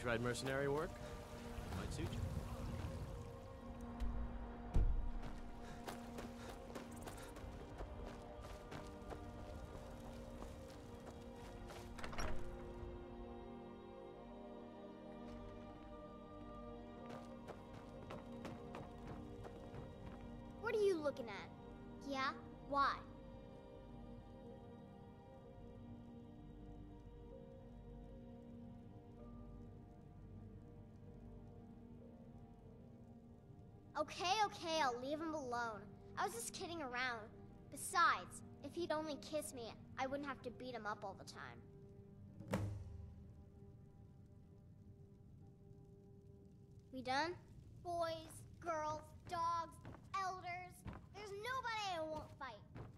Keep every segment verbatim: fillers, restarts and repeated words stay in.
tried mercenary work? Might suit you. What are you looking at? Yeah? Why? Okay, okay, I'll leave him alone. I was just kidding around. Besides, if he'd only kiss me, I wouldn't have to beat him up all the time. We done? Boys, girls, dogs, elders. There's nobody I won't fight.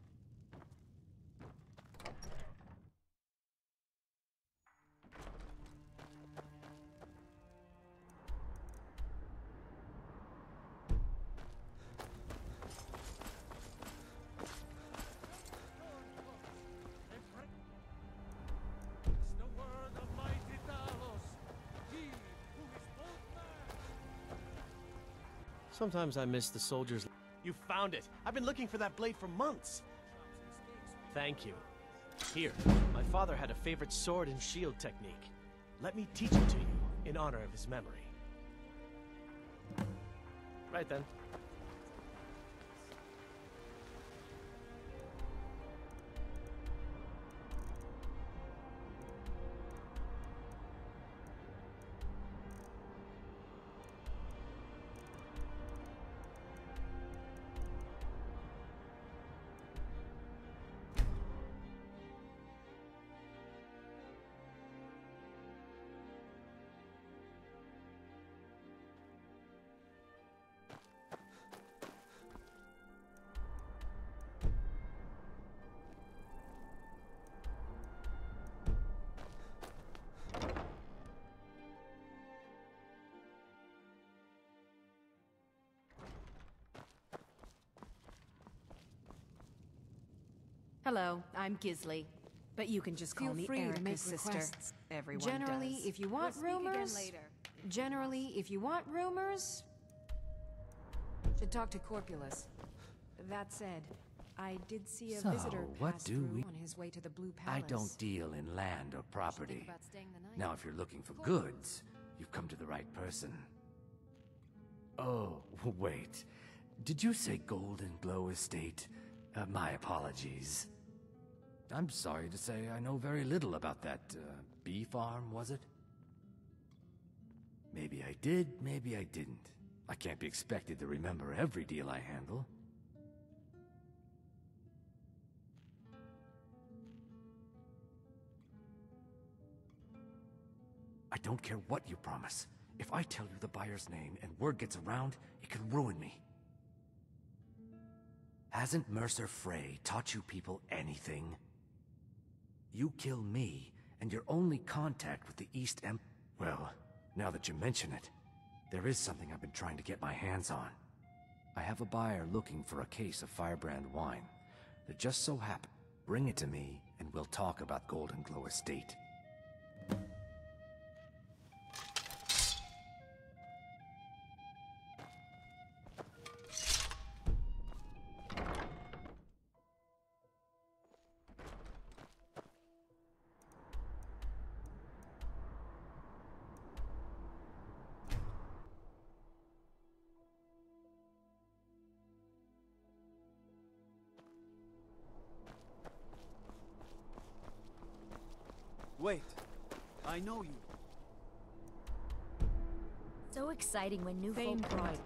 Sometimes I miss the soldiers. You found it! I've been looking for that blade for months! Thank you. Here, my father had a favorite sword and shield technique. Let me teach it to you, in honor of his memory. Right then. Hello, I'm Gisli, but you can just call Feel me free to Erica's make sister. requests. Everyone Generally, does. if you want We'll speak again rumors, later. generally, if you want rumors, should talk to Corpulus. That said, I did see a So, visitor what pass do through we- on his way to the Blue I Palace. don't deal in land or property. about staying the night. Now, if you're looking for goods, you've come to the right person. Oh, wait. Did you say Golden Glow Estate? Uh, my apologies. I'm sorry to say I know very little about that, uh, bee farm, was it? Maybe I did, maybe I didn't. I can't be expected to remember every deal I handle. I don't care what you promise. If I tell you the buyer's name and word gets around, it could ruin me. Hasn't Mercer Frey taught you people anything? You kill me, and your only contact with the East Em- Well, now that you mention it, there is something I've been trying to get my hands on. I have a buyer looking for a case of Firebrand wine. That just so happen. Bring it to me, and we'll talk about Golden Glow Estate. Wait, I know you. So exciting when new Fame folk Pride.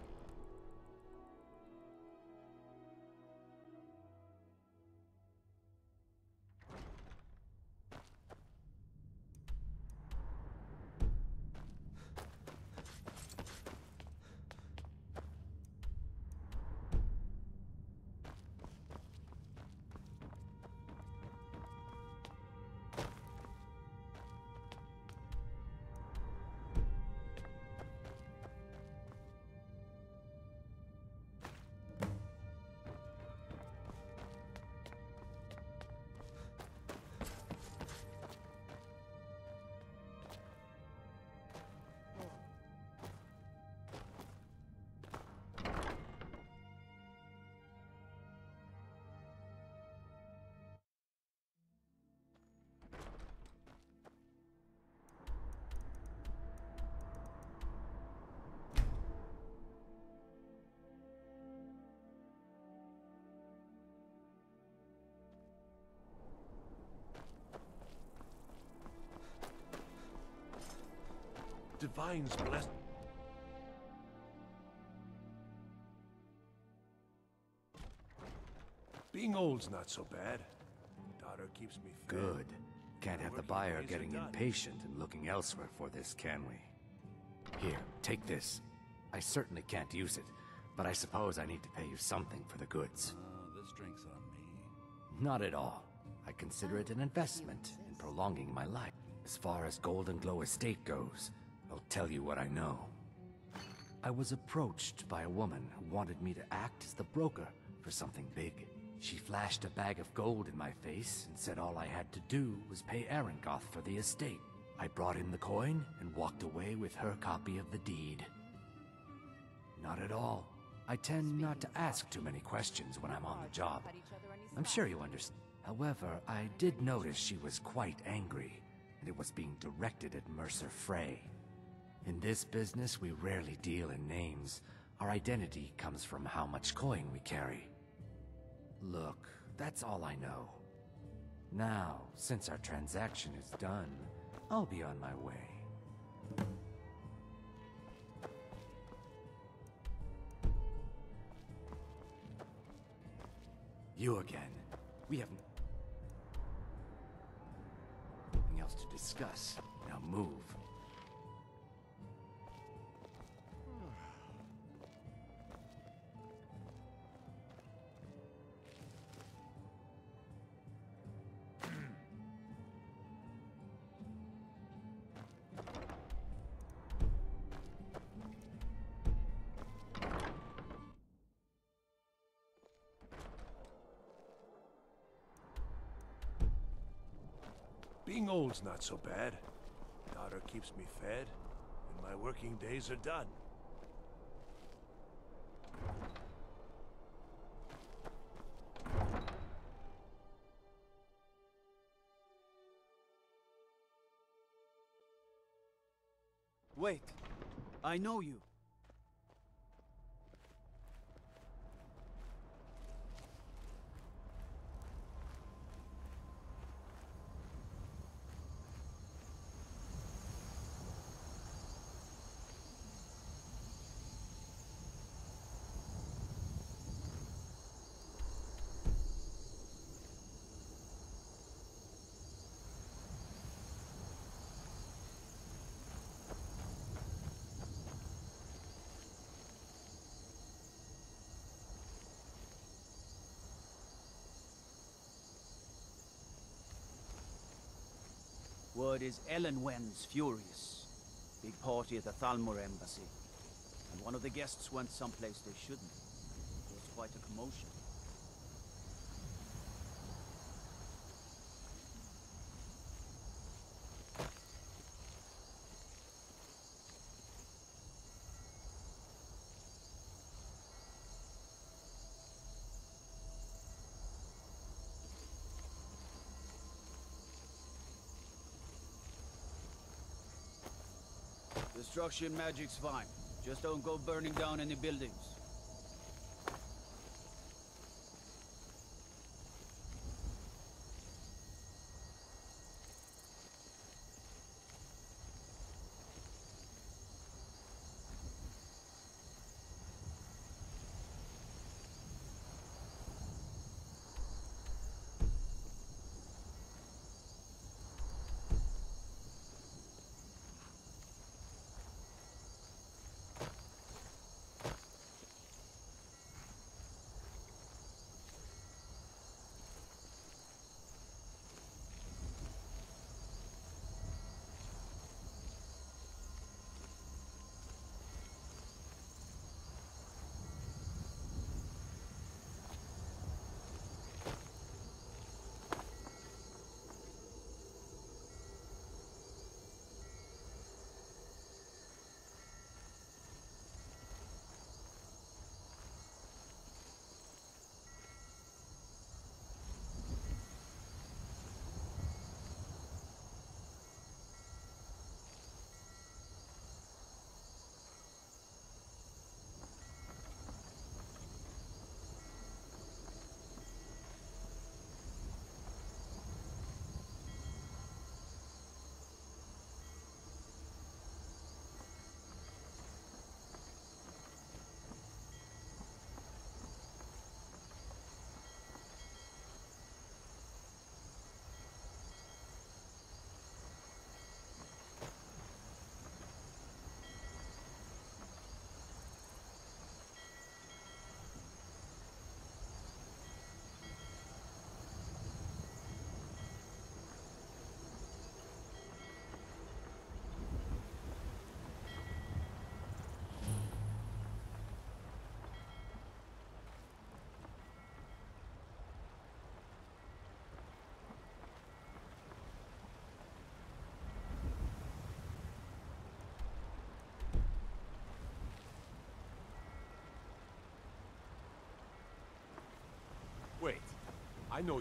Divine's blessed. Being old's not so bad. Daughter keeps me fed. Good. Can't have the buyer getting impatient and looking elsewhere for this, can we? Here, take this. I certainly can't use it, but I suppose I need to pay you something for the goods. Oh, this drink's on me. Not at all. I consider it an investment in prolonging my life. As far as Golden Glow Estate goes, I'll tell you what I know. I was approached by a woman who wanted me to act as the broker for something big. She flashed a bag of gold in my face and said all I had to do was pay Arangoth for the estate. I brought in the coin and walked away with her copy of the deed. Not at all. I tend not to ask too many questions when I'm on the job. I'm sure you understand. However, I did notice she was quite angry, and it was being directed at Mercer Frey. In this business, we rarely deal in names. Our identity comes from how much coin we carry. Look, that's all I know. Now, since our transaction is done, I'll be on my way. You again. We have nothing else to discuss. Now move. Being old's not so bad. Daughter keeps me fed, and my working days are done. Wait. I know you. Word is Elenwen's furious. Big party at the Thalmor embassy. And one of the guests went someplace they shouldn't. It was quite a commotion. Destruction magic's fine. Just don't go burning down any buildings. I know you.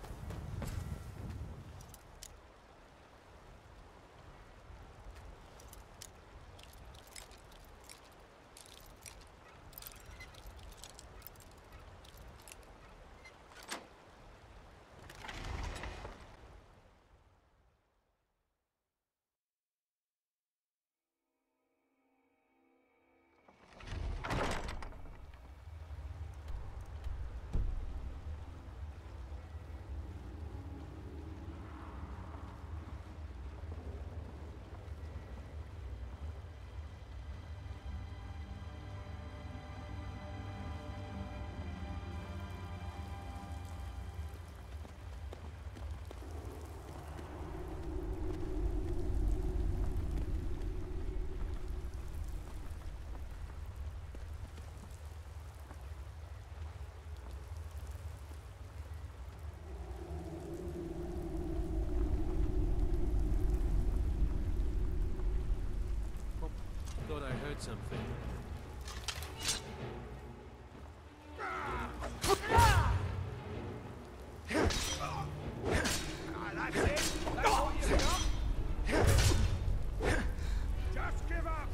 Thought I heard something. Just give up!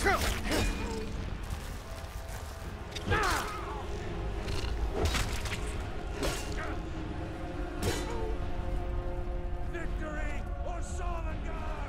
Victory or Sovngarde!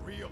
real.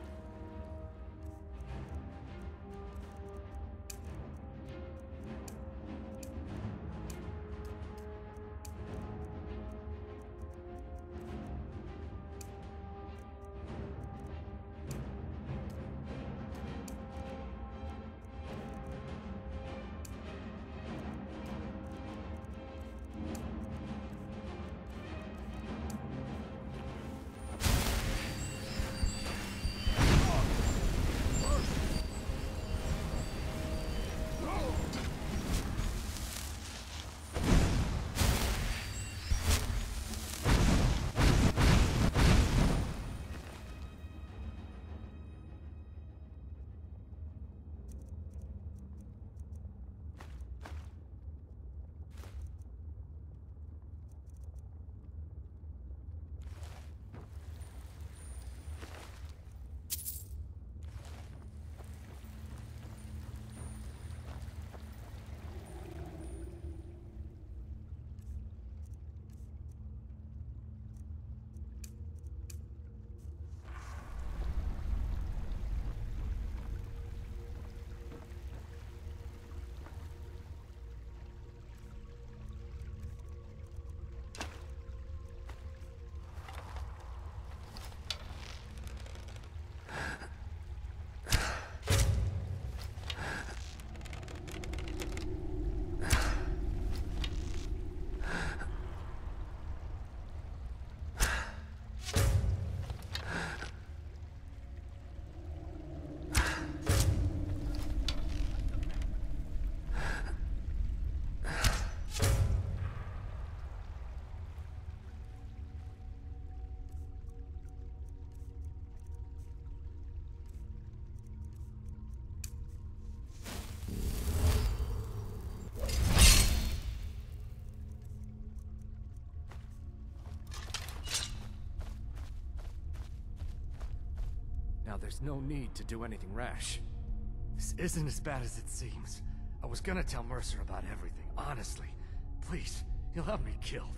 Now there's no need to do anything rash. This isn't as bad as it seems. I was gonna tell Mercer about everything, honestly. Please, he'll have me killed.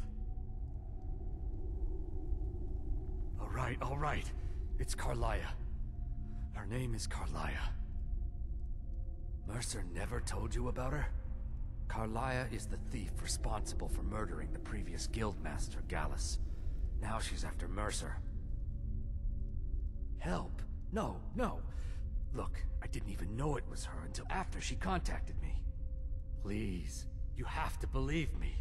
All right, all right. It's Carlia. Her name is Carlia. Mercer never told you about her? Carlia is the thief responsible for murdering the previous guildmaster, Gallus. Now she's after Mercer. Help? No, no. Look, I didn't even know it was her until after she contacted me. Please, you have to believe me.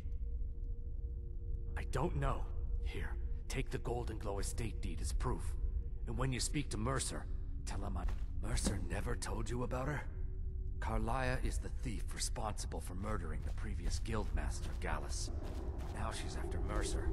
I don't know. Here, take the Golden Glow estate deed as proof. And when you speak to Mercer, tell him I... Mercer never told you about her? Carlia is the thief responsible for murdering the previous guildmaster, Gallus. Now she's after Mercer.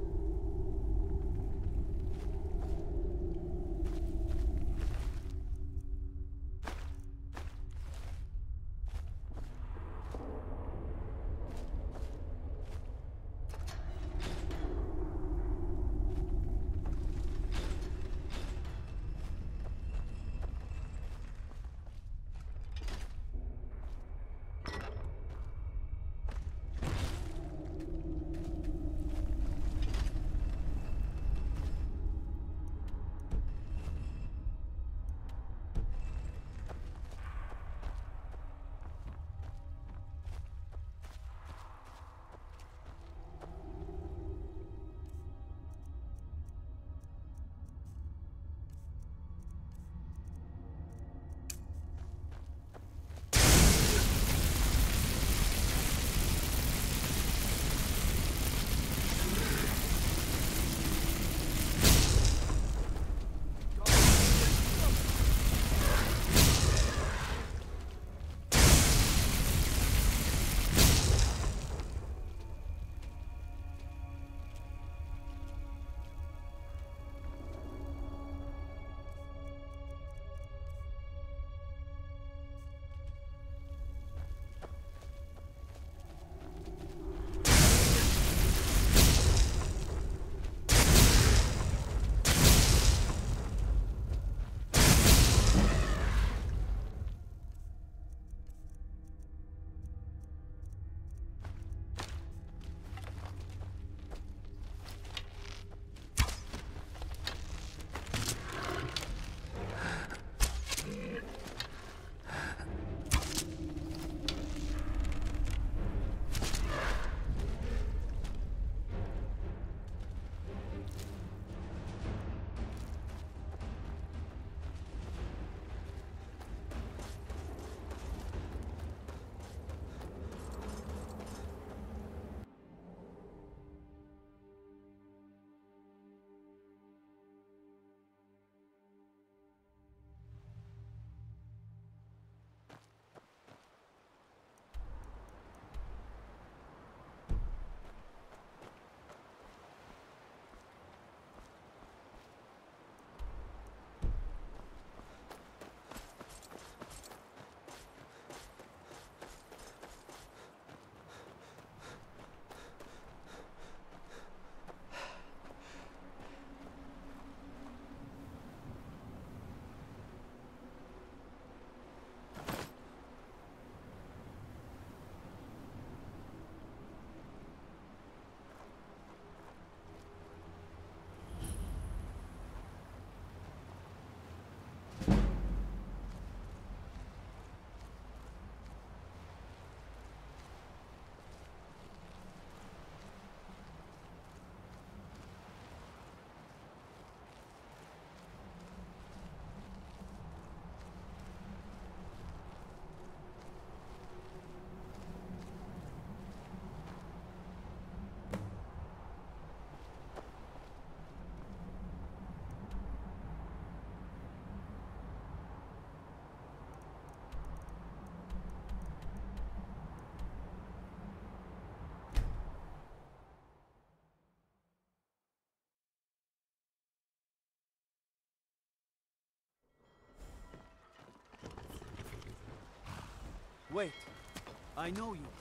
Wait. I know you.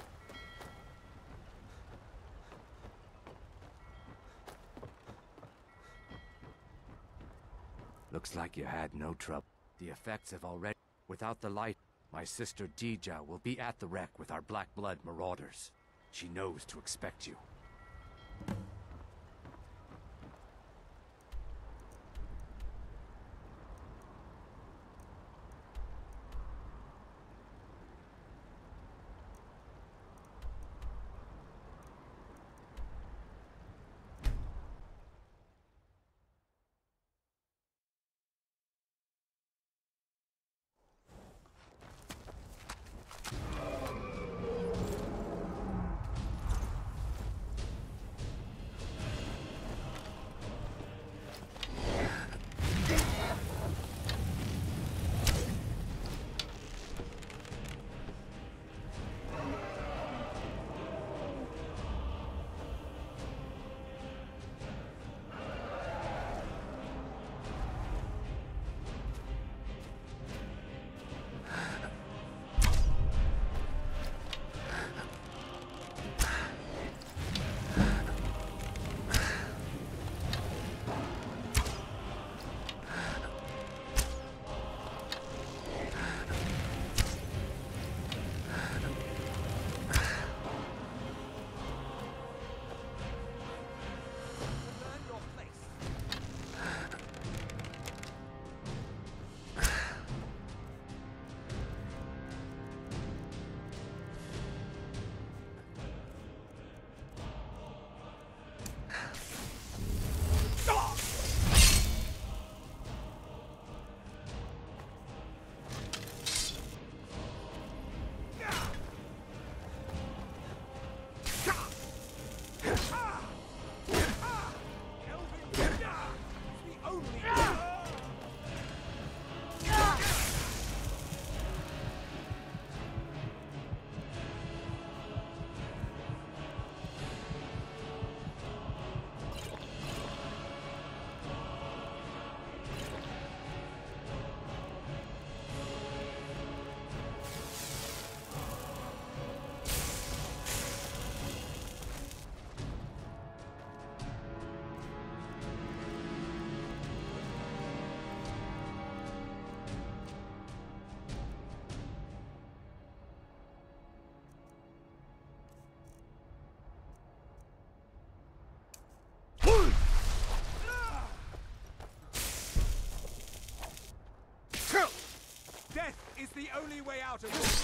Looks like you had no trouble. The effects have already... Without the light, my sister Dija will be at the wreck with our Black Blood marauders. She knows to expect you. Death is the only way out of this.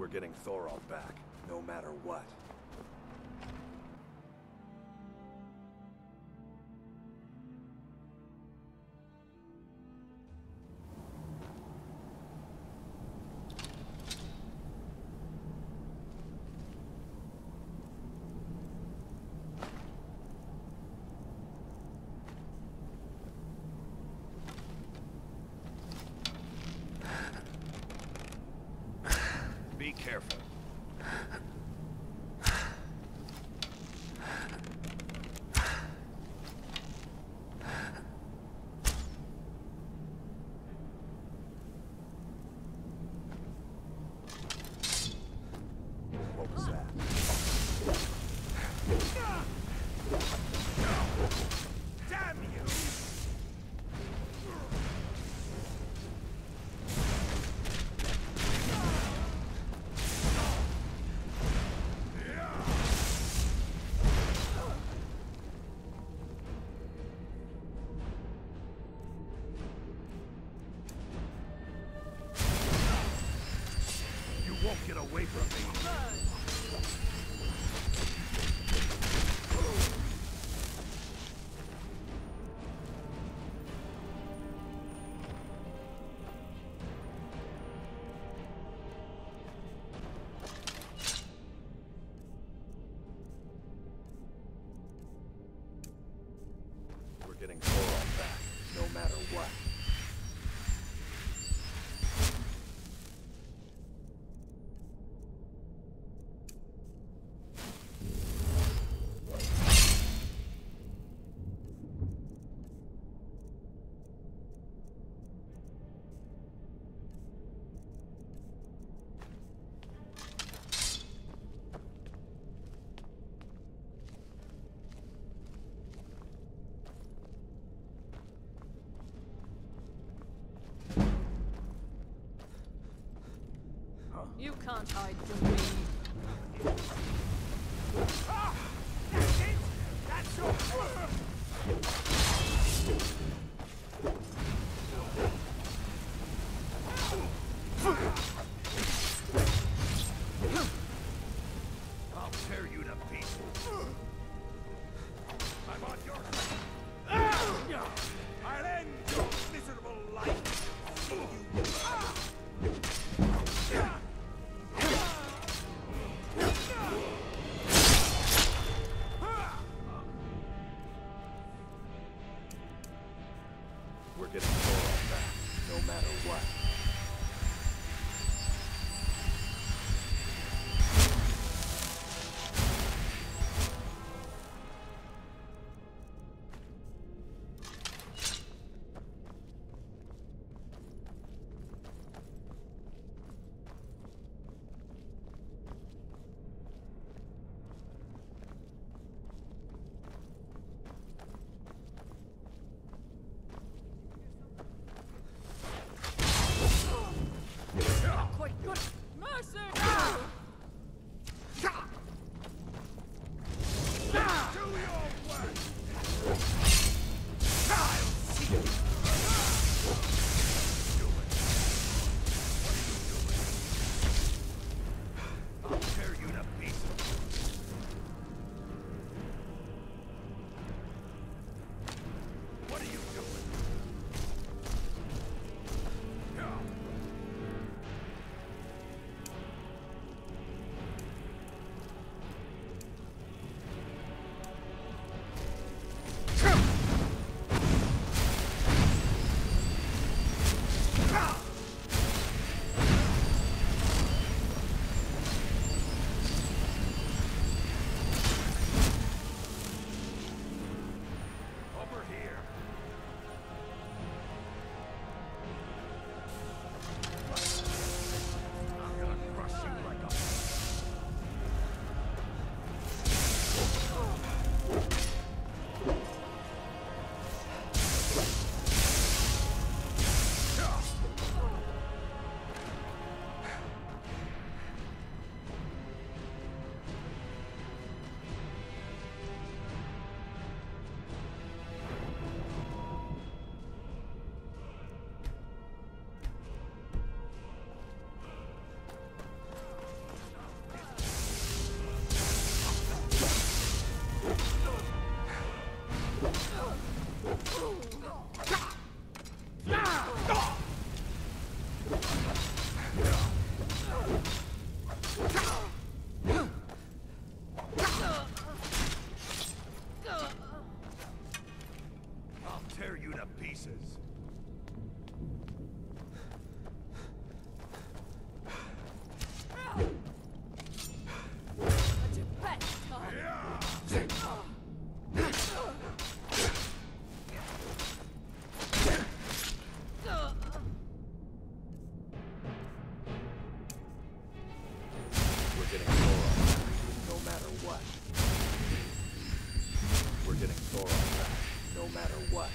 We're getting Thorald back, no matter what. Be careful. What was that? Damn you! Won't get away from me. We're getting Thorald back, no matter what. You can't hide from me. Ah! That's it! That's your... I'll tear you to pieces. I'm on your side. I'll end your miserable life. You... Ah! We're getting Thorald back, no matter what. Quite good. Mercy! Do your work! I'll see you! I'll tear you to pieces. What are you doing? what. We're getting Thorald back, no matter what.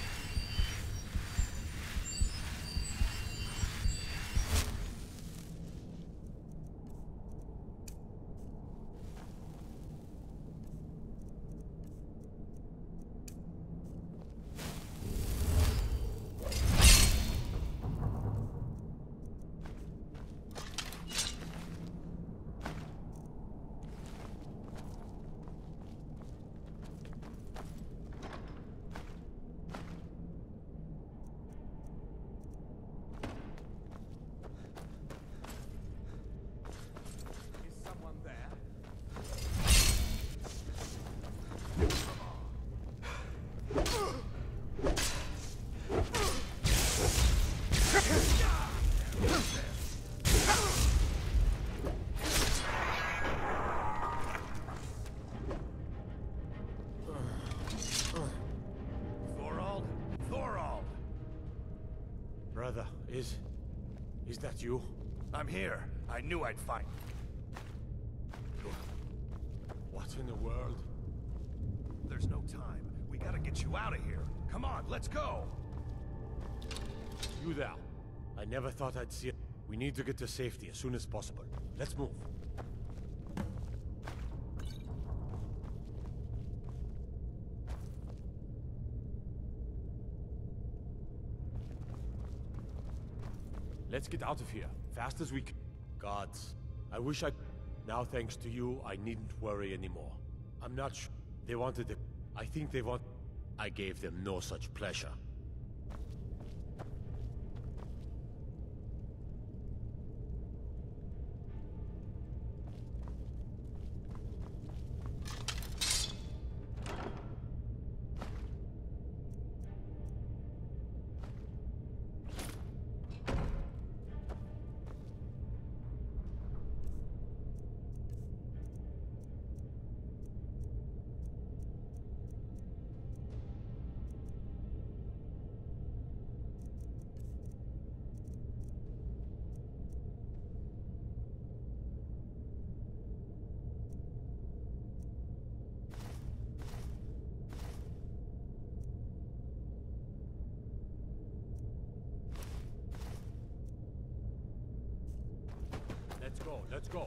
Brother, is... is that you? I'm here. I knew I'd find you. What in the world? There's no time. We gotta get you out of here. Come on, let's go! You there. I never thought I'd see it. We need to get to safety as soon as possible. Let's move. Let's get out of here, fast as we can. Gods, I wish I... Now thanks to you, I needn't worry anymore. I'm not sure. They wanted it. I think they want... I gave them no such pleasure. Let's go, let's go.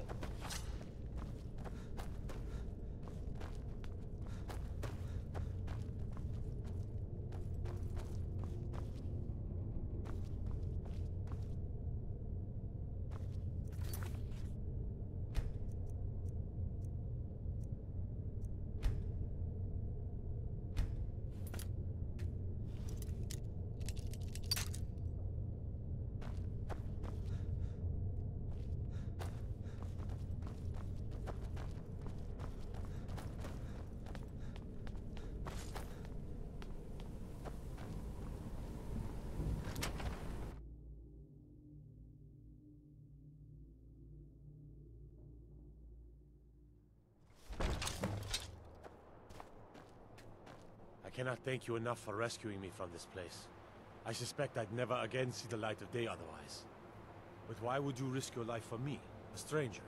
I cannot thank you enough for rescuing me from this place. I suspect I'd never again see the light of day otherwise. But why would you risk your life for me, a stranger?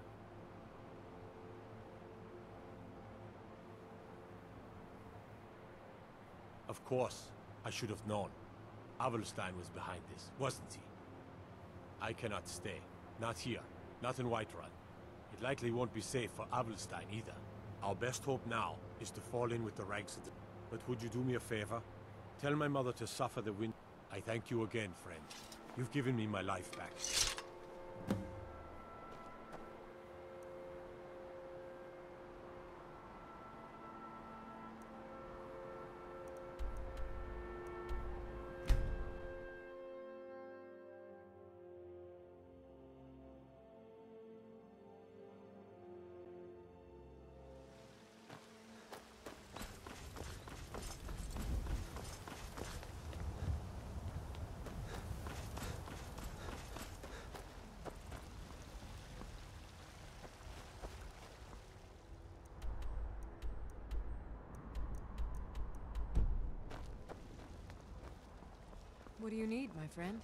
Of course, I should have known. Avelstein was behind this, wasn't he? I cannot stay. Not here. Not in Whiterun. It likely won't be safe for Avelstein either. Our best hope now is to fall in with the ranks of the... But would you do me a favor? Tell my mother to suffer the wind. I thank you again, friend. You've given me my life back. What do you need, my friend?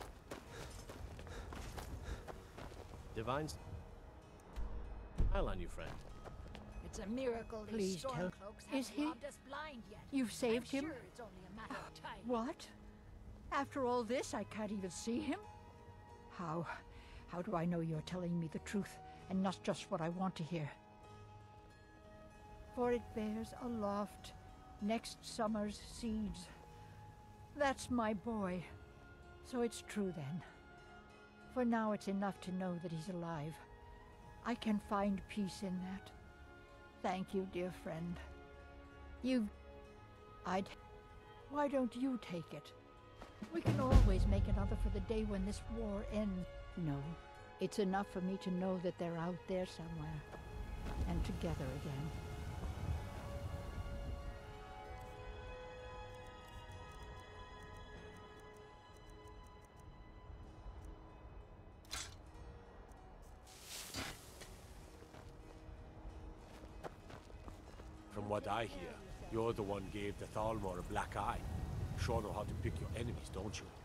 Divine... Smile on you, friend. A It's a miracle these Please tell- Stormcloaks Is haven't he- robbed us blind yet. You've saved I'm him? Sure it's only a matter of time. What? After all this, I can't even see him? How? How do I know you're telling me the truth and not just what I want to hear? For it bears aloft next summer's seeds. That's my boy. So it's true then. For now it's enough to know that he's alive. I can find peace in that. Thank you, dear friend. You... I'd... Why don't you take it? We can always make another for the day when this war ends. No, it's enough for me to know that they're out there somewhere. And together again. From what I hear, you're the one gave the Thalmor a black eye. Sure know how to pick your enemies, don't you?